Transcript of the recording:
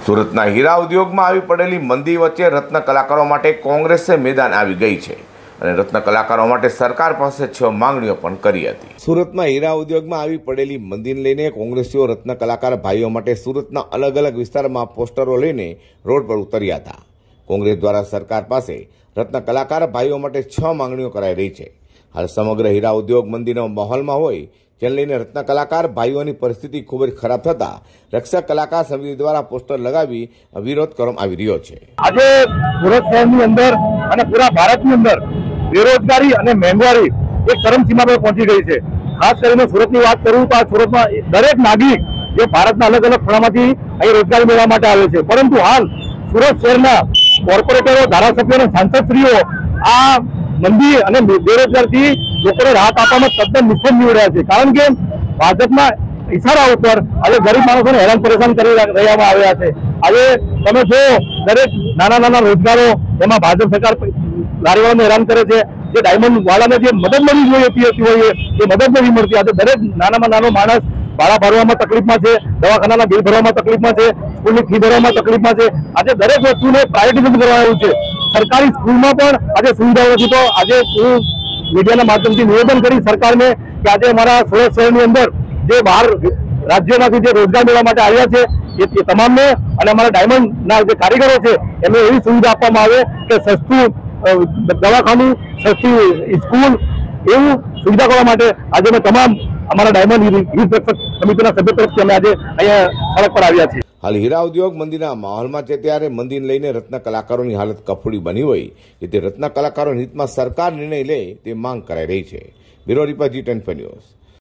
સુરતના હીરા ઉદ્યોગમાં આવી પડેલી મંદી વચ્ચે રત્ન કલાકારો માટે કોંગ્રેસે મેદાન આવી ગઈ છે અને રત્ન કલાકારો માટે સરકાર પાસે 6 માંગણીઓ પણ કરી હતી। સુરતમાં હીરા ઉદ્યોગમાં આવી પડેલી મંદીને લઈને કોંગ્રેસીઓ રત્ન કલાકાર ભાઈઓ માટે સુરતના અલગ અલગ વિસ્તારમાં પોસ્ટરો લઈને રોડ પર ઉતર્યા હતા। કોંગ્રેસ દ્વારા સરકાર પાસે રત્ન કલાકાર ભાઈઓ માટે 6 માંગણીઓ કરાઈ રહી છે। હાલ સમગ્ર હીરા ઉદ્યોગ મંદીનો માહોલમાં હોય જેને લઈને રત્ન કલાકાર ભાઈઓની પરિસ્થિતિ ખૂબ જ ખરાબ થતા રક્ષક કલાકાર સમિતિ દ્વારા પોસ્ટર લગાવી વિરોધ કરવામાં આવી રહ્યો છે। આજે સુરત શહેરની અંદર અને પૂરા ભારતની અંદર બેરોજગારી અને મોંઘવારી એક ચરમસીમા પર પહોંચી ગઈ છે। ખાસ કરીને સુરતની વાત કરું તો આ સુરતમાં દરેક નાગરિક જે ભારતના અલગ અલગ ખૂણામાંથી અહીં રોજગારી મેળવવા માટે આવે છે, પરંતુ હાલ સુરત શહેરના કોર્પોરેટરો, ધારાસભ્યો અને સાંસદશ્રીઓ આ મંદી અને બેરોજગારીથી લોકોને રાહત આપવામાં તદ્દન નિષ્ફળ નીવડ્યા છે। કારણ કે ભાજપના ઇશારા ઉપર આજે ગરીબ માણસોને હેરાન પરેશાન કરી રહેવામાં આવ્યા છે। આજે તમે જો દરેક નાના નાના રોજગારો એમાં ભાજપ સરકાર લારીવાળાને હેરાન કરે છે। જે ડાયમંડ વાળાને જે મદદ મળવી જોઈએ એ મદદ નથી મળતી। આજે દરેક નાનામાં નાનો માણસ ભાડા ભરવામાં તકલીફમાં છે, દવાખાનાના બિલ ભરવામાં તકલીફમાં છે, સ્કૂલની ફી ભરવામાં તકલીફમાં છે। આજે દરેક વસ્તુને પ્રાયોરિટી કરવા આવ્યું છે। સરકારી સ્કૂલમાં પણ આજે સુવિધાઓ નથી। તો આજે હું મીડિયાના માધ્યમથી નિવેદન કરી સરકારને કે આજે અમારા સુરત શહેરની અંદર જે બહાર રાજ્યોમાંથી જે રોજગાર મેળવવા માટે આવ્યા છે એ તમામને અને અમારા ડાયમંડના જે કારીગરો છે એમને એવી સુવિધા આપવામાં આવે કે સસ્તું દવાખાનું, સસ્તી સ્કૂલ એવું સુવિધા કરવા માટે આજે અમે તમામ અમારા ડાયમંડ હિત રક્ષક સમિતિના સભ્યો તરફથી અમે આજે અહીંયા સડક પર આવ્યા છીએ। હાલ હીરા ઉદ્યોગ મંદીના માહોલમાં છે ત્યારે મંદીને લઈને રત્ન કલાકારોની હાલત કફોડી બની હોય જેથી રત્ન કલાકારોના હિતમાં સરકાર નિર્ણય લે તે માંગ કરાઈ રહી છે। Bureau report G10 news.